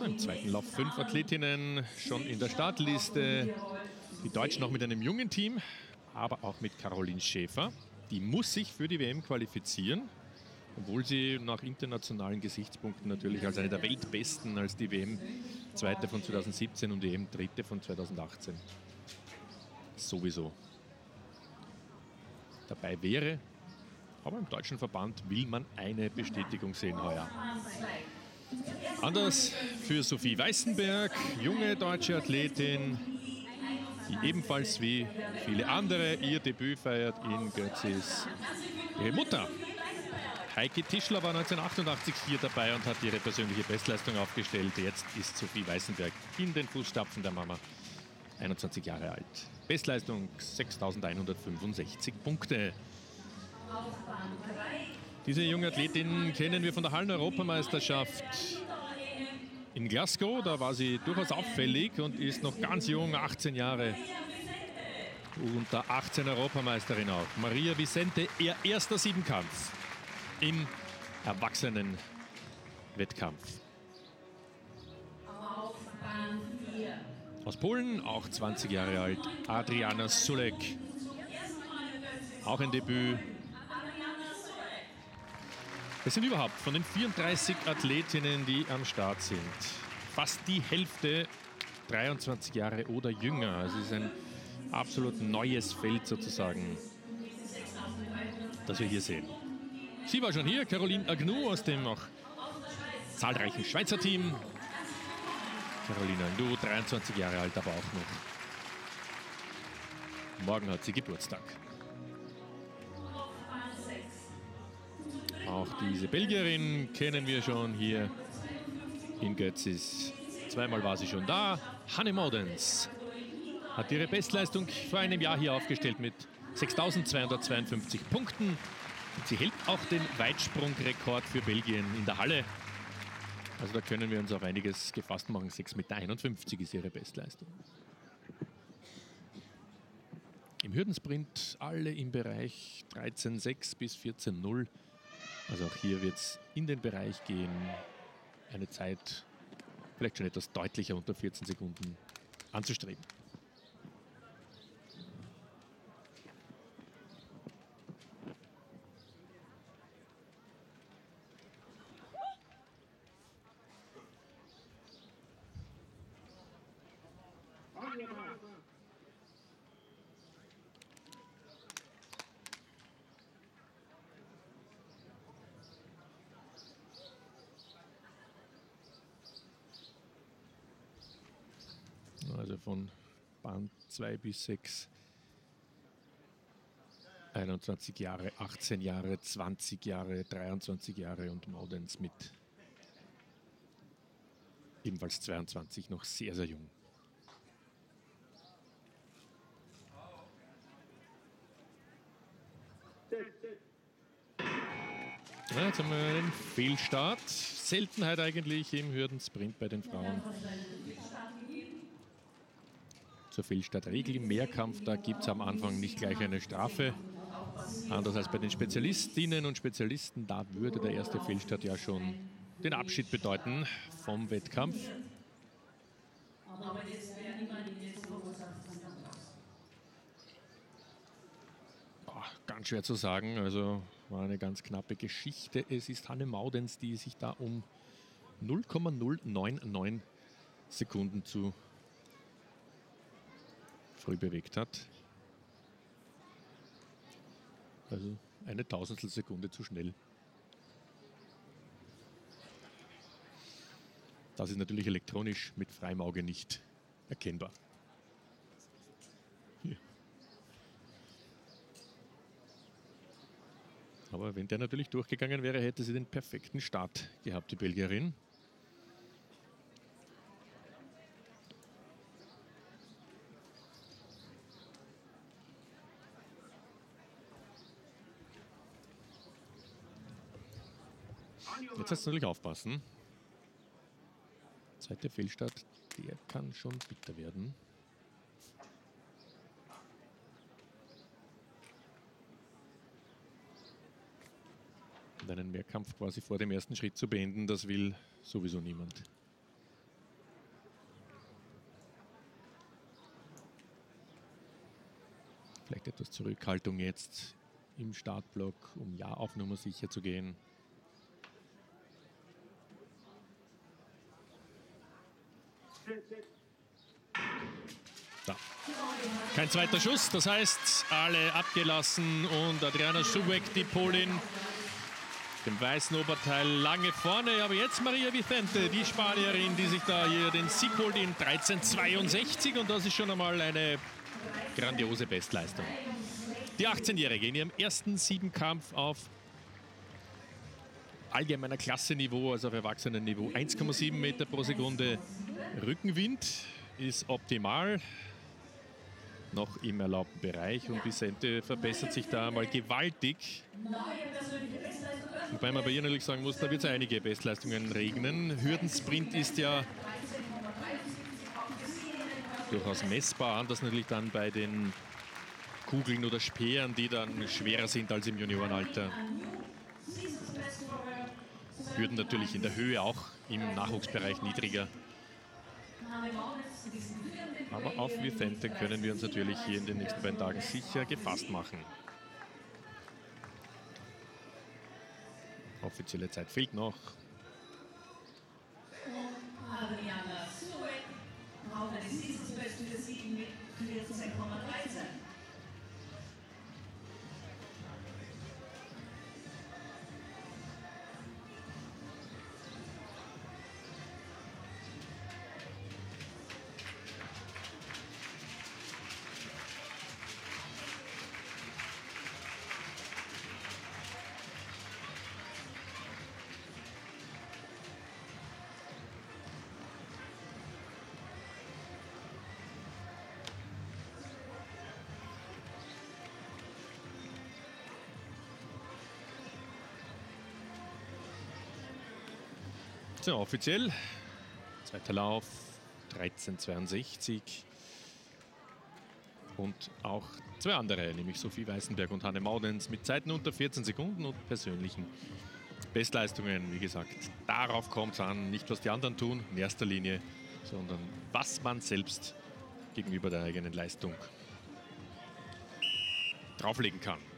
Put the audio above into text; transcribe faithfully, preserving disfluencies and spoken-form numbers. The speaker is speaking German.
im zweiten Lauf fünf Athletinnen schon in der Startliste. Die Deutschen auch mit einem jungen Team, aber auch mit Caroline Schäfer. Die muss sich für die W M qualifizieren, obwohl sie nach internationalen Gesichtspunkten natürlich als eine der Weltbesten, als die W M-Zweite von zweitausendsiebzehn und die E M-Dritte von zweitausendachtzehn sowieso dabei wäre. Aber im deutschen Verband will man eine Bestätigung sehen heuer. Anders für Sophie Weißenberg, junge deutsche Athletin, die ebenfalls wie viele andere ihr Debüt feiert in Götzis. Ihre Mutter, Heike Tischler, war neunzehnhundertachtundachtzig hier dabei und hat ihre persönliche Bestleistung aufgestellt. Jetzt ist Sophie Weißenberg in den Fußstapfen der Mama, einundzwanzig Jahre alt. Bestleistung sechstausendeinhundertfünfundsechzig Punkte. Diese junge Athletin kennen wir von der Hallen-Europameisterschaft in Glasgow. Da war sie durchaus auffällig und ist noch ganz jung, achtzehn Jahre. Unter achtzehn Europameisterin auch. Maria Vicente, ihr erster Siebenkampf im Erwachsenen-Wettkampf. Aus Polen, auch zwanzig Jahre alt, Adriana Sulek. Auch ein Debüt. Es sind überhaupt von den vierunddreißig Athletinnen, die am Start sind, fast die Hälfte dreiundzwanzig Jahre oder jünger. Also es ist ein absolut neues Feld sozusagen, das wir hier sehen. Sie war schon hier, Caroline Agnew aus dem noch zahlreichen Schweizer Team. Caroline Agnew, dreiundzwanzig Jahre alt, aber auch noch. Morgen hat sie Geburtstag. Auch diese Belgierin kennen wir schon hier in Götzis. Zweimal war sie schon da. Hanne Modens hat ihre Bestleistung vor einem Jahr hier aufgestellt mit sechstausendzweihundertzweiundfünfzig Punkten. Und sie hält auch den Weitsprungrekord für Belgien in der Halle. Also da können wir uns auf einiges gefasst machen. sechs Komma einundfünfzig Meter ist ihre Bestleistung. Im Hürdensprint alle im Bereich dreizehn Komma sechs bis vierzehn Komma null. Also auch hier wird es in den Bereich gehen, eine Zeit vielleicht schon etwas deutlicher unter vierzehn Sekunden anzustreben. Also von Band zwei bis sechs, einundzwanzig Jahre, achtzehn Jahre, zwanzig Jahre, dreiundzwanzig Jahre und Modens mit ebenfalls zweiundzwanzig, noch sehr, sehr jung. Ja, jetzt haben wir einen Fehlstart. Seltenheit eigentlich im Hürdensprint bei den Frauen. Zur Fehlstartregel im Mehrkampf, da gibt es am Anfang nicht gleich eine Strafe. Anders als bei den Spezialistinnen und Spezialisten, da würde der erste Fehlstart ja schon den Abschied bedeuten vom Wettkampf. Boah, ganz schwer zu sagen, also war eine ganz knappe Geschichte. Es ist Hanne Modens, die sich da um null Komma null neun neun Sekunden zu früh bewegt hat. Also eine Tausendstel Sekunde zu schnell. Das ist natürlich elektronisch mit freiem Auge nicht erkennbar. Hier. Aber wenn der natürlich durchgegangen wäre, hätte sie den perfekten Start gehabt, die Belgierin. Jetzt heißt es natürlich aufpassen. Zweiter Fehlstart, der kann schon bitter werden. Und einen Mehrkampf quasi vor dem ersten Schritt zu beenden, das will sowieso niemand. Vielleicht etwas Zurückhaltung jetzt im Startblock, um ja auf Nummer sicher zu gehen. Da. Kein zweiter Schuss, das heißt, alle abgelassen und Adriana Subek, die Polin, dem weißen Oberteil lange vorne. Aber jetzt Maria Vicente, die Spanierin, die sich da hier den Sieg holt in dreizehn zweiundsechzig. Und das ist schon einmal eine grandiose Bestleistung. Die achtzehnjährige in ihrem ersten Siebenkampf auf allgemeiner Klasseniveau, also auf Erwachsenenniveau. eins Komma sieben Meter pro Sekunde Rückenwind ist optimal. Noch im erlaubten Bereich und Vicente verbessert sich da mal gewaltig. Wobei man bei ihr natürlich sagen muss, da wird es einige Bestleistungen regnen. Hürdensprint ist ja durchaus messbar, anders natürlich dann bei den Kugeln oder Speeren, die dann schwerer sind als im Juniorenalter. Hürden natürlich in der Höhe auch im Nachwuchsbereich niedriger. Aber auf Vicente können wir uns natürlich hier in den nächsten beiden Tagen sicher gefasst machen. Offizielle Zeit fehlt noch. So, offiziell. Zweiter Lauf, dreizehn zweiundsechzig. Und auch zwei andere, nämlich Sophie Weißenberg und Hanne Maudens mit Zeiten unter vierzehn Sekunden und persönlichen Bestleistungen. Wie gesagt, darauf kommt es an, nicht was die anderen tun in erster Linie, sondern was man selbst gegenüber der eigenen Leistung drauflegen kann.